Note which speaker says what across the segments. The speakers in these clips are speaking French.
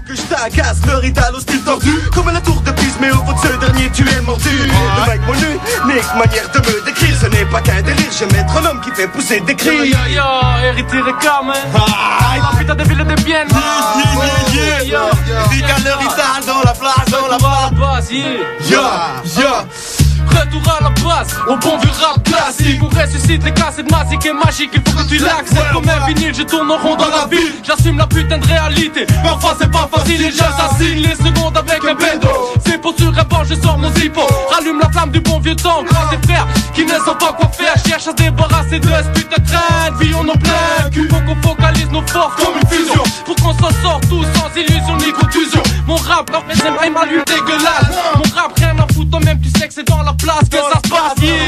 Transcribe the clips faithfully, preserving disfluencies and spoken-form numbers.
Speaker 1: Que je t'agace, le rital au style tordu. Comme la tour de Pise, mais au fond de ce dernier tu es mordu. Le mec mon nu, nique manière de me décrire. Ce n'est pas qu'un délire, je vais être l'homme qui fait pousser des cris.
Speaker 2: Yo yo yo, hérité réclame ah, la putain de ville de Bienne.
Speaker 1: Yeah, yeah, yeah. Rital le rital dans la place, dans la
Speaker 2: base.
Speaker 1: Yeah, yeah.
Speaker 2: Retour à la base, au bon vieux rap classique. On ressuscite les cassettes magiques et magiques. Il faut que tu l'acceptes comme un vinyle, je tourne en rond dans la ville. J'assume la putain de réalité. Parfois c'est pas facile et j'assassine les secondes avec un bédo. C'est pour sur un banc, je sors mon zippo. Rallume la flamme du bon vieux temps. Crois des frères qui ne savent pas quoi faire. Cherche à se débarrasser de ce putain de train. Vie on en plein cul. Faut qu'on focalise nos forces comme une fusion. Pour qu'on s'en sorte tous sans illusion ni contusion. Mon rap, leur fait j'aime mal lui dégueulasse. Mon rap rien à foutre, toi-même tu sais que c'est dans la place que ça se passe, yeah.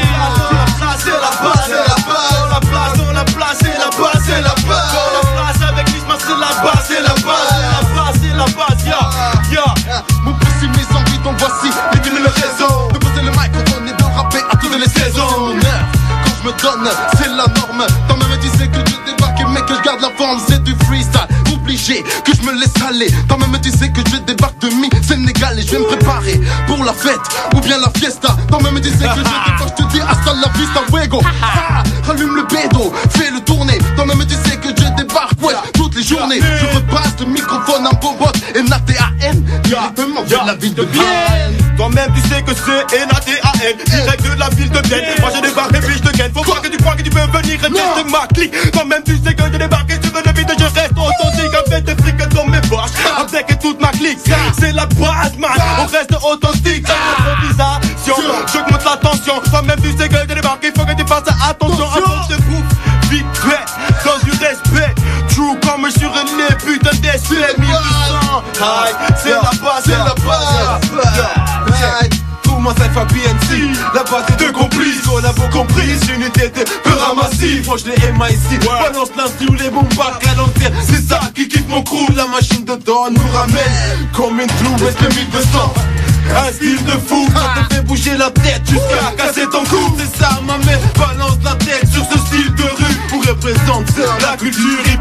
Speaker 1: C'est la base, c'est la base. Dans la place, dans la place, c'est la base, c'est la base. Dans la place avec l'isma, c'est la base, c'est la base. C'est la base, c'est la base, ya, ya.
Speaker 3: Mon pouce, mes envies, donc voici les mille raisons de poser le mic quand on est de rapper à toutes les saisons. Quand je me donne, c'est la norme. Toi-même tu sais que je débarque, mais que je garde la forme, c'est du freestyle. Obligé que je me laisse aller. Toi-même tu sais que je débarque de mi-Sénégal et je vais me préparer pour la fête ou bien la fiesta. Toi-même tu sais que je débarque, je te dis hasta la vista, fuego. Ah, rallume le bédo, fais le tourner. Toi-même tu sais que je débarque, ouais, toutes les journées. Je repasse le microphone en bobot et N A T A N directement de la ville de Bienne.
Speaker 1: Toi-même tu sais que c'est N A T A N, direct de la ville de Bienne. Moi j'ai débarqué et puis je te gagne. Faut pas que tu crois que tu peux venir et tester ma clique. Toi-même tu sais que j'ai débarqué, tu veux le vide, je reste authentique. Avec des frics dans mes poches, avec toute ma clique. C'est la base man, on reste authentique. Improvisation, j'augmente la tension. Toi-même tu sais que j'ai débarqué, faut que tu fasses attention. Avant de bouffe, vite fait, dans du respect. True comme sur un nez, putain d'esprit. mille deux cents, c'est la base, c'est la base.
Speaker 3: Moi ça fait B N C, la base est de complices. Collabo comprise, j'ai une unité de peu ramassif. Moi je les M I C, balance l'instru, les bombes back à l'enfer. C'est ça qui kiffe mon crew, la machine de temps nous ramène comme une troupe de mille deux cents. Un style de fou, ça te fait bouger la tête jusqu'à casser ton cou. C'est ça ma mère, balance la tête sur ce style de rue. On représente la culture hip